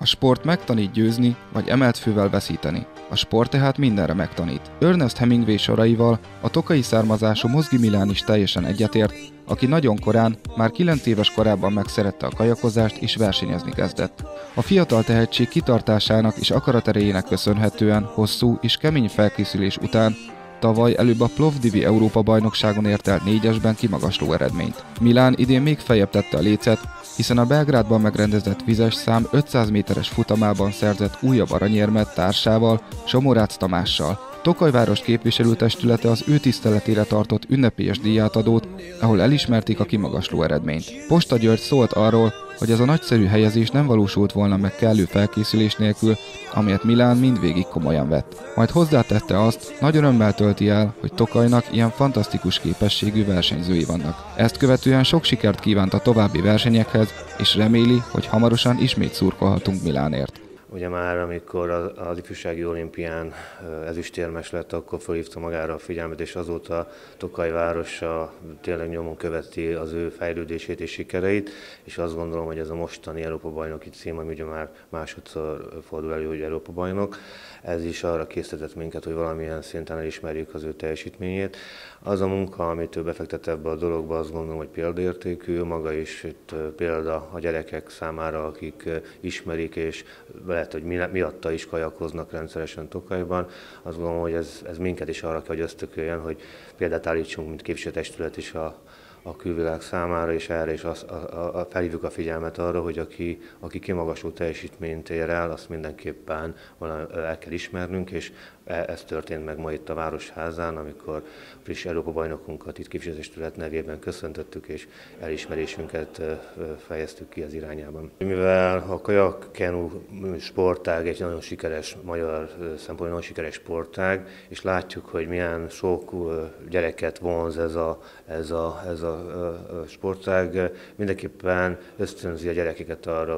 A sport megtanít győzni, vagy emelt fővel veszíteni. A sport tehát mindenre megtanít. Ernest Hemingway soraival a tokaji származású Mozghy Milán is teljesen egyetért, aki nagyon korán, már 9 éves korában megszerette a kajakozást és versenyezni kezdett. A fiatal tehetség kitartásának és akaraterejének köszönhetően hosszú és kemény felkészülés után tavaly előbb a Plovdivi Európa-bajnokságon ért el 4-esben kimagasló eredményt. Milán idén még feljebb tette a lécet, hiszen a Belgrádban megrendezett vizes szám 500 méteres futamában szerzett újabb aranyérmet társával, Somorác Tamással. Tokaj város képviselőtestülete az ő tiszteletére tartott ünnepélyes díjátadót, ahol elismerték a kimagasló eredményt. Posta György szólt arról, hogy ez a nagyszerű helyezés nem valósult volna meg kellő felkészülés nélkül, amelyet Milán mindvégig komolyan vett. Majd hozzátette azt, nagy örömmel tölti el, hogy Tokajnak ilyen fantasztikus képességű versenyzői vannak. Ezt követően sok sikert kívánt a további versenyekhez, és reméli, hogy hamarosan ismét szurkolhatunk Milánért. Ugye már amikor az ifjúsági olimpián ezüstérmes lett, akkor felhívta magára a figyelmet, és azóta Tokaj városa tényleg nyomon követi az ő fejlődését és sikereit, és azt gondolom, hogy ez a mostani Európa-bajnoki cím, ami ugye már másodszor fordul elő, hogy Európa-bajnok, ez is arra késztetett minket, hogy valamilyen szinten elismerjük az ő teljesítményét. Az a munka, amit ő befektet ebbe a dologba, azt gondolom, hogy példaértékű, maga is itt példa a gyerekek számára, akik ismerik, és lehet, hogy miatta is kajakoznak rendszeresen Tokajban. Azt gondolom, hogy ez minket is arra kell, hogy ösztököljön, hogy példát állítsunk, mint képviselőtestület is a külvilág számára, és erre is felhívjuk a figyelmet arra, hogy aki kimagasló teljesítményt ér el, azt mindenképpen el kell ismernünk, és ez történt meg ma itt a Városházán, amikor friss Európa-bajnokunkat itt képviselőtestület nevében köszöntöttük, és elismerésünket fejeztük ki az irányában. Mivel a kajak-kenu sportág egy nagyon sikeres, magyar szempontból nagyon sikeres sportág, és látjuk, hogy milyen sok gyereket vonz ez a sportág, mindenképpen ösztönzi a gyerekeket arra,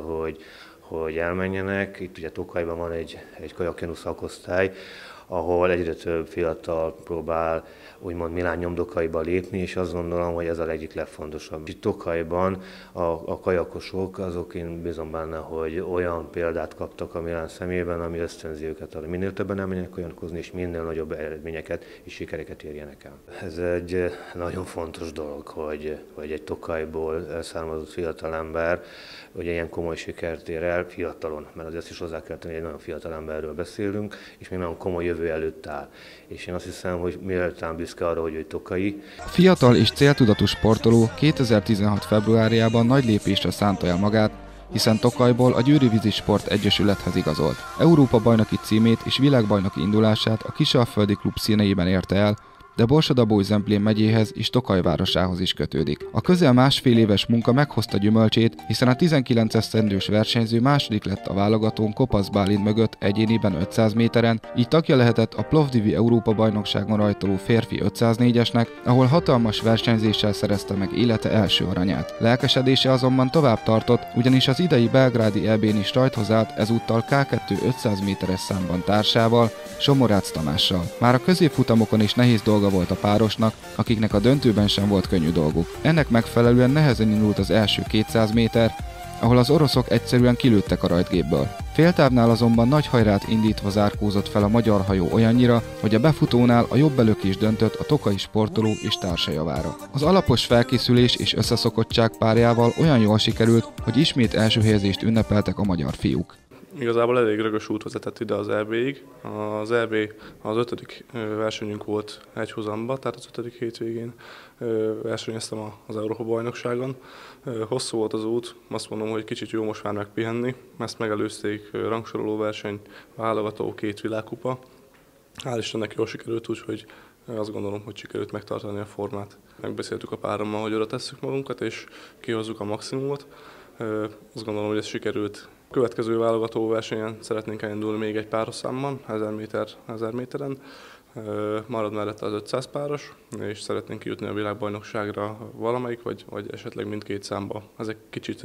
hogy elmenjenek. Itt ugye Tokajban van egy kajak-kenu szakosztály, ahol egyre több fiatal próbál úgymond Milán nyomdokaiba lépni, és azt gondolom, hogy ez a egyik legfontosabb. Itt Tokajban a kajakosok, azok én bízom benne, hogy olyan példát kaptak a Milán szemében, ami ösztönzi őket arra, minél többen elmenjenek kajakozni, és minél nagyobb eredményeket és sikereket érjenek el. Ez egy nagyon fontos dolog, hogy egy Tokajból származott fiatalember, hogy ilyen komoly sikert ér el fiatalon, mert azért is hozzá kell tenni, hogy egy nagyon fiatal emberről beszélünk, és még nagyon komoly jövő előtt áll. És én azt hiszem, hogy méltán büszke arra, hogy ő tokai. A fiatal és céltudatos sportoló 2016. februárjában nagy lépésre szánta el magát, hiszen Tokajból a Győri Vízisport Egyesülethez igazolt. Európa-bajnoki címét és világbajnoki indulását a Kisalföldi klub színeiben érte el, de Borsod-Abaúj-Zemplén megyéhez és Tokaj városához is kötődik. A közel másfél éves munka meghozta gyümölcsét, hiszen a 19 esztendős versenyző második lett a válogatón Kopasz Bálint mögött egyéniben 500 méteren, így tagja lehetett a Plovdivi Európa-bajnokságon rajtoló férfi 504-esnek, ahol hatalmas versenyzéssel szerezte meg élete első aranyát. Lelkesedése azonban tovább tartott, ugyanis az idei belgrádi EB-n is rajthoz állt ezúttal K2 500 méteres számban társával, Somorác Tamással. Már a középfutamokon is nehéz dolga volt a párosnak, akiknek a döntőben sem volt könnyű dolguk. Ennek megfelelően nehezen indult az első 200 méter, ahol az oroszok egyszerűen kilőttek a rajtgépből. Féltávnál azonban nagy hajrát indítva zárkózott fel a magyar hajó olyannyira, hogy a befutónál a jobb elökés döntött a tokai sportoló és társa javára. Az alapos felkészülés és összeszokottság párjával olyan jól sikerült, hogy ismét első helyezést ünnepeltek a magyar fiúk. Igazából elég rögös út vezetett ide az EB-ig. Az EB az 5. versenyünk volt egyhuzamba, tehát az 5. hétvégén versenyeztem az Európa-bajnokságon. Hosszú volt az út, azt mondom, hogy kicsit jó most már megpihenni. Ezt megelőzték rangsoroló verseny, válogató, 2 világkupa. Hál' Istennek jól sikerült, úgyhogy azt gondolom, hogy sikerült megtartani a formát. Megbeszéltük a párommal, hogy oda tesszük magunkat, és kihozzuk a maximumot. Azt gondolom, hogy ez sikerült. Következő válogató versenyen szeretnénk elindulni még egy párosszámban, 1000 méteren. Marad mellett az 500 páros, és szeretnénk kijutni a világbajnokságra valamelyik, vagy esetleg mindkét számba. Ez egy kicsit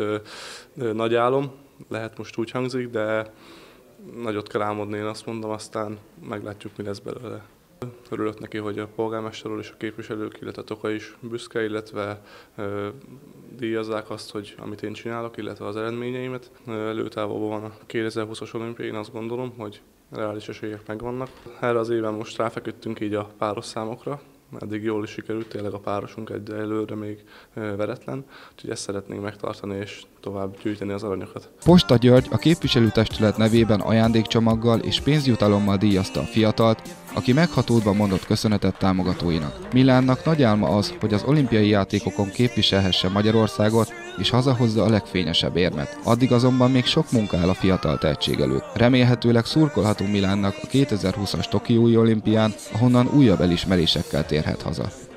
nagy álom, lehet most úgy hangzik, de nagyot kell álmodni, én azt mondom, aztán meglátjuk, mi lesz belőle. Örülök neki, hogy a polgármester úr és a képviselők, illetve Tokaj is büszke, illetve díjazzák azt, hogy amit én csinálok, illetve az eredményeimet. Előtávol van a 2020-as olimpiai, én azt gondolom, hogy reális esélyek megvannak. Erre az éven most ráfeküdtünk így a páros számokra. Eddig jól is sikerült, tényleg a párosunk egyelőre még veretlen, úgyhogy ezt szeretnénk megtartani és tovább gyűjteni az aranyokat. Posta György a képviselőtestület nevében ajándékcsomaggal és pénzjutalommal díjazta a fiatalt, aki meghatódva mondott köszönetet támogatóinak. Milánnak nagy álma az, hogy az olimpiai játékokon képviselhesse Magyarországot és hazahozza a legfényesebb érmet. Addig azonban még sok munka áll a fiatal tehetség előtt. Remélhetőleg szurkolhatunk Milánnak a 2020-as Tokiói olimpián, ahonnan újabb elismerésekkel térhet haza.